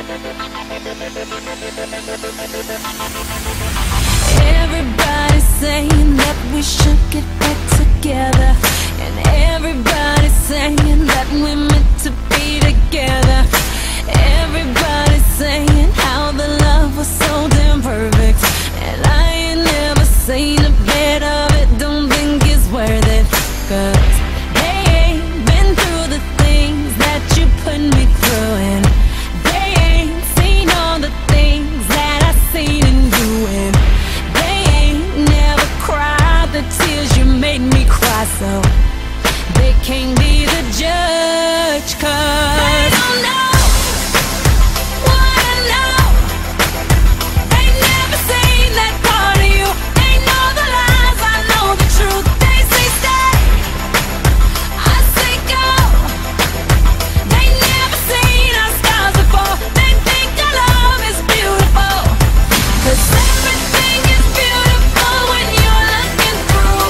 Everybody's saying that we should get back together, and everybody's saying that we're meant to be together. Everybody's saying how the love was so damn perfect, and I ain't never seen a bit of it. Don't think it's worth it, 'cause they ain't been through the things that you put me through, and they ain't seen all the things that I seen in you, and they ain't never cried the tears you made me cry, so they can't be the judge, 'cause they don't know what I know. They never seen that part of you. They know the lies, I know the truth. They say stay, I say go. They never seen our scars before. They think our love is beautiful, 'cause everything is beautiful when you're looking through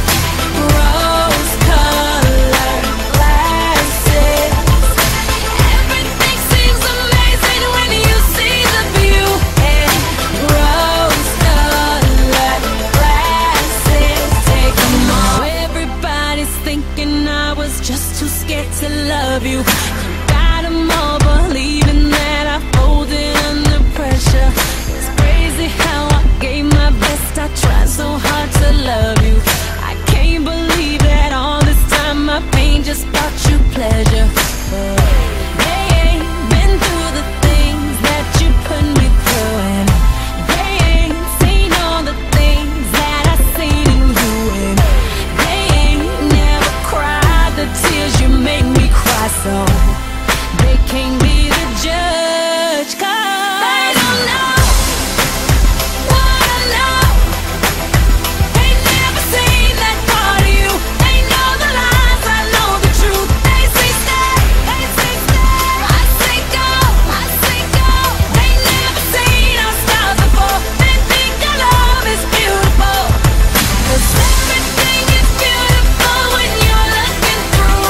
rose-colored glasses. Everything seems amazing when you see the view in rose-colored glasses. Take them off. Everybody's thinking I was just too scared to love you. You got them all believing that I folded under pressure. It's crazy how I gave my best. I tried so hard to love you. I can't believe that all this time my pain just brought you pleasure. But they ain't been through the things that you put me through, and they ain't seen all the things that I seen in you, and they ain't never cried the tears you made me cry, so they can't be the judge, 'cause they don't know what I know. They never seen that part of you. They know the lies, I know the truth. They say stay, I say go, I say go. They never seen our scars before. They think our love is beautiful, 'cause everything is beautiful when you're looking through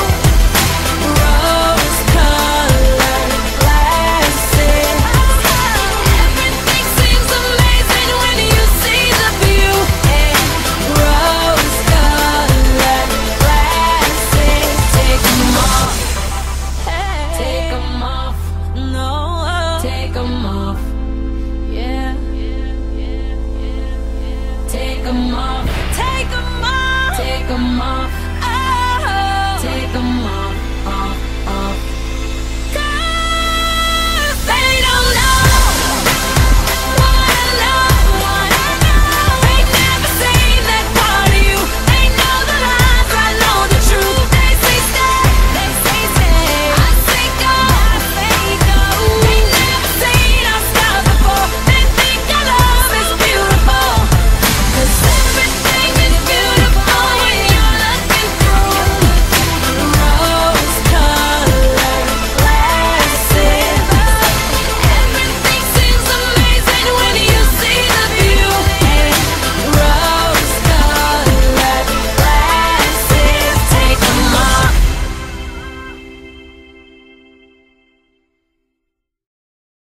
rose-colored glasses. Everything seems amazing when you see the view in rose-colored glasses. Take them off, take them off, no, take them off.